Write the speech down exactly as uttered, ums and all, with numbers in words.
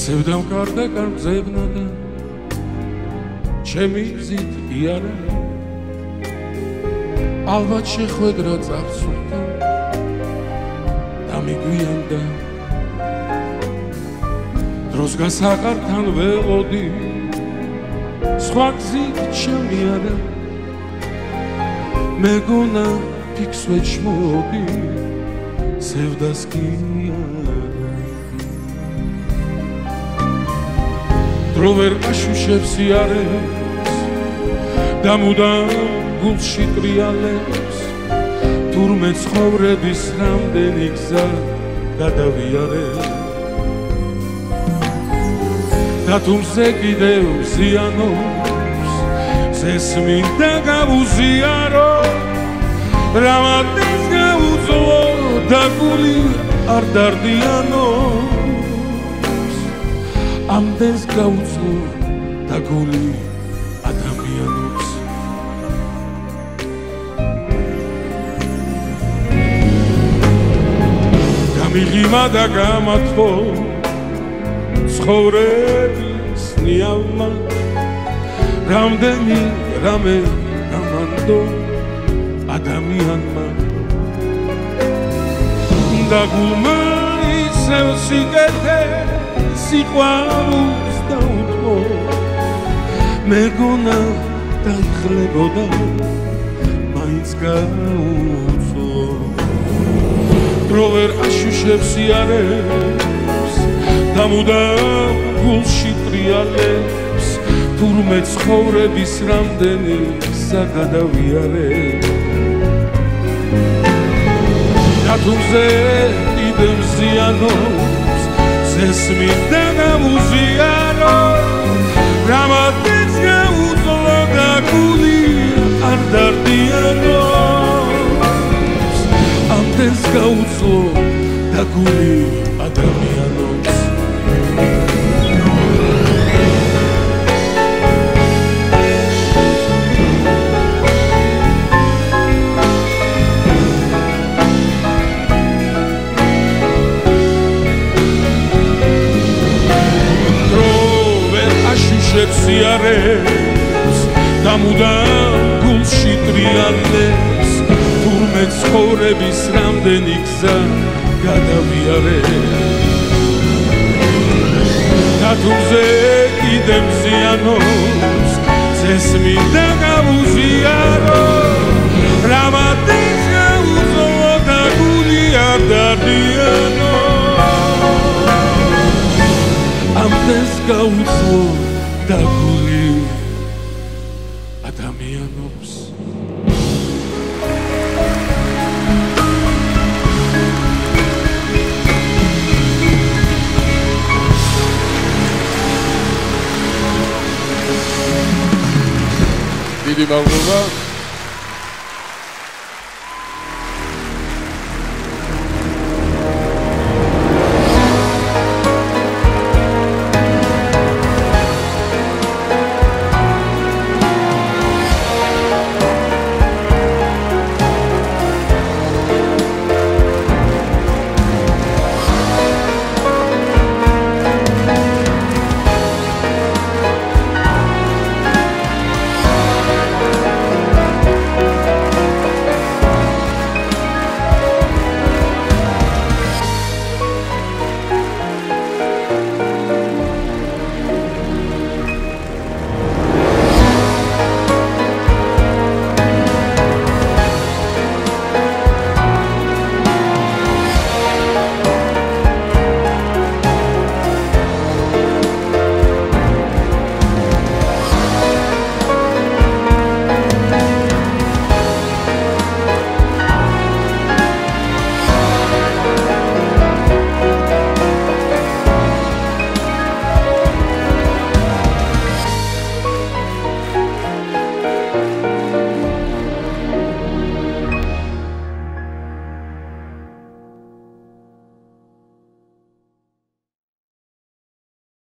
სევდამ კარდა კარგზებნა და ჩემი ზით იარა ალბათ შეხვედრა წავსვდა და მიგვიანდა დროს გასაყართან ველოდი სხვა გზით ჩემიარა მეგონა ფიქს ვეჩმოდი სევდას კი არა დრო ვერ აშუშებს იარებს და მუდამ გულში ტრიალებს თურმე ცხოვრების რამდენი გზა გადავიარე და თუმზე კიდევ ზიანობს ზესმინდა გავუზიარო რამადეს გაუძლო და გული არ დარდიანობს ამდენს გაუძლო და გული ადამიანობს გამიღიმა და გამათბო ცხოვრების ნიავმა რამდენი რამე გამანდო ადამიანმა და გულმა ისევ სიკეთე სიყვარულს დაუთმო მეგონა დაიხლებოდა მაინც გაუძლო დრო ვერ აშუშებს იარებს და მუდამ გულში ტრიალებს თურმე ცხოვრების რამდენი გზა გადავიარე და თუმზე კიდევ ზიანობს ზესმინდა გამუზიარო რამადეს გაუძლო და გული არ დარდიანობს ამდენს გაუძლო და გული ადამიანობს სიარებს და მუდამ გულში ტრიალებს თურმე ცხოვრების რამდენი გზა გადავიარე და თუმზე კიდევ ზიანობს ზესმინდა გავუზიარო რამადეს გაუძლო და გული არ დარდიანობს ამდენს გაუძლო და გული ადამიანობს დიდი მადლობა